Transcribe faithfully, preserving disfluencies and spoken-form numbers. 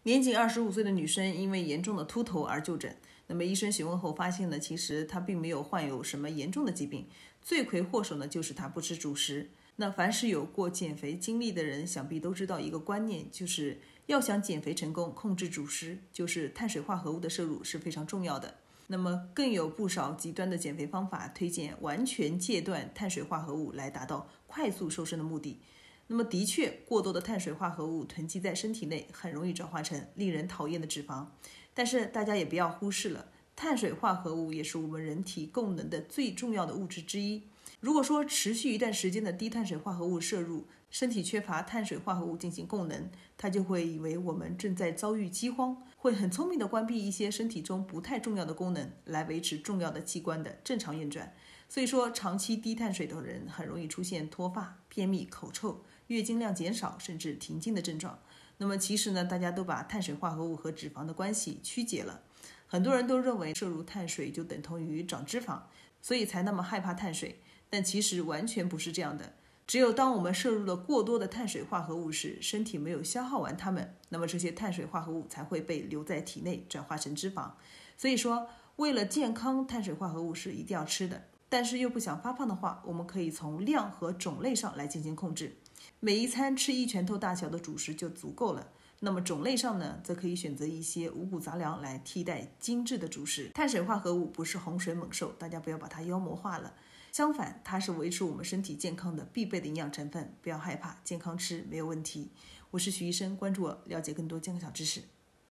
年仅二十五岁的女生因为严重的秃头而就诊，那么医生询问后发现呢，其实她并没有患有什么严重的疾病，罪魁祸首呢就是她不吃主食。那凡是有过减肥经历的人，想必都知道一个观念，就是要想减肥成功，控制主食，就是碳水化合物的摄入是非常重要的。那么更有不少极端的减肥方法推荐完全戒断碳水化合物来达到快速瘦身的目的。那么的确，过多的碳水化合物囤积在身体内，很容易转化成令人讨厌的脂肪。但是大家也不要忽视了，碳水化合物也是我们人体供能的最重要的物质之一。如果说持续一段时间的低碳水化合物摄入，身体缺乏碳水化合物进行供能，它就会以为我们正在遭遇饥荒，会很聪明地关闭一些身体中不太重要的功能，来维持重要的器官的正常运转。所以说，长期低碳水的人很容易出现脱发、便秘、口臭、月经量减少，甚至停经的症状。那么其实呢，大家都把碳水化合物和脂肪的关系曲解了。很多人都认为摄入碳水就等同于长脂肪，所以才那么害怕碳水。但其实完全不是这样的。只有当我们摄入了过多的碳水化合物时，身体没有消耗完它们，那么这些碳水化合物才会被留在体内转化成脂肪。所以说，为了健康，碳水化合物是一定要吃的。但是又不想发胖的话，我们可以从量和种类上来进行控制。每一餐吃一拳头大小的主食就足够了。那么种类上呢，则可以选择一些五谷杂粮来替代精致的主食。碳水化合物不是洪水猛兽，大家不要把它妖魔化了。相反，它是维持我们身体健康的必备的营养成分，不要害怕，健康吃没有问题。我是徐医生，关注我，了解更多健康小知识。